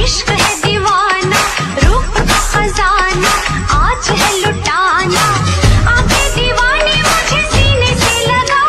इश्क है दीवाना, रूप का खजाना, आज है लुटाना, आंखें दीवानी मुझे सीने से लगा।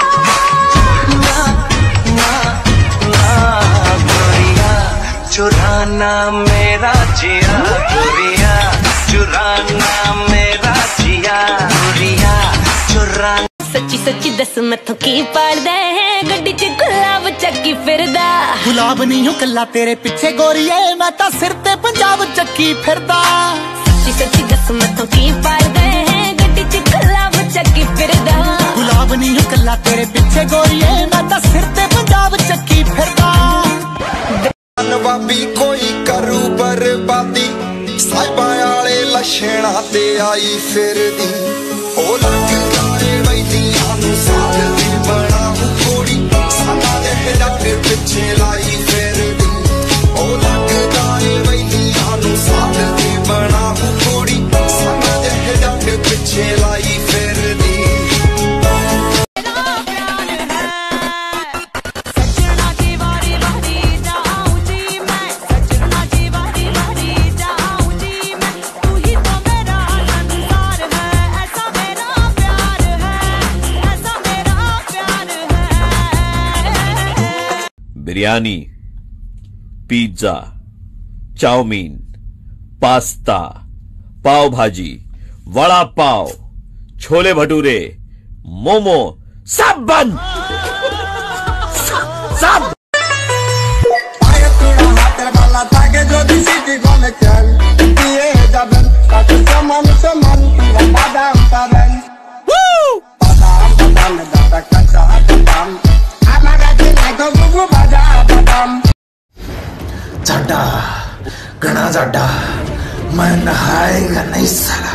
गोरिया चुराना मेरा जिया, गोरिया चुराना मेरा जिया, गोरिया चुराना। सच्ची सच्ची दस मैथों की पाड़दा है, गड्डी च गुलाब चक्की फिरदा। गुलाब नहीं हूँ कल्ला तेरे पीछे गोरिए, मैं ता सिर ते पंजाब चक्की फिरदा। सच्ची सच्ची दस मैथों की पाड़दा है, गड्डी च गुलाब चक्की फिरदा। गुलाब नहीं हूँ कल्ला तेरे पीछे गोरिए, मैं ता सिर ते पंजाब चक्की फिरदा। नवाबी कोई करू बर्बादी, साहिबा आले लछणा ते आई फिरदी। ओ लगदा रे वैदियां नूं साथ दी बनाऊ कोड़ी, साडा दे जट पिछे लाई फिरदी। ओ लगदा रे वैदियां नूं साथ दी बनाऊ कोड़ी, साडा दे जट पिछे लाई फिरदी। Biryani, pizza, chowmein, pasta, pav bhaji, vada पाव, छोले भटूरे, मोमो, सब बंद, सब। जाडा घना जाडा, मैं नहाएगा नहीं साला।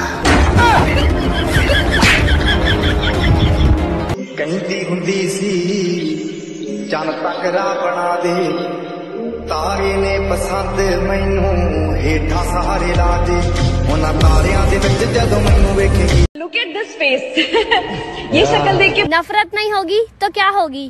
कहती हुंदी सी चन तकरा बना दे, तारे ने पसंद मैनू हेठा सहारे ला दे। उन्हां तारियां दे विच जदों मैनू वेखेगी। Look at this face. ये शक्ल देख के नफरत नहीं होगी तो क्या होगी?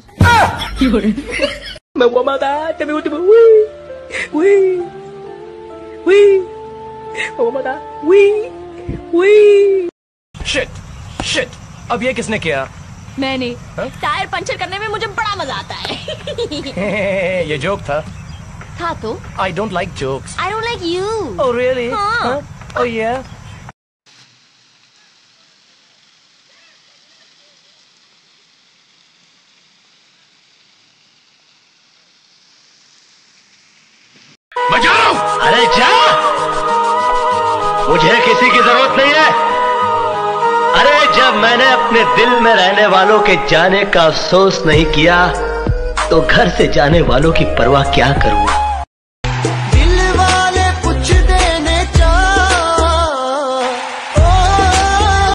शिट, अब ये किसने किया? मैंने। टायर पंचर करने में मुझे बड़ा मजा आता है। ये जोक था तो? I don't like jokes. I don't like you. Oh really? हाँ. Huh? Oh yeah. बचाओ! अरे जा, मुझे किसी की जरूरत नहीं है। अरे जब मैंने अपने दिल में रहने वालों के जाने का अफसोस नहीं किया, तो घर से जाने वालों की परवाह क्या करूं।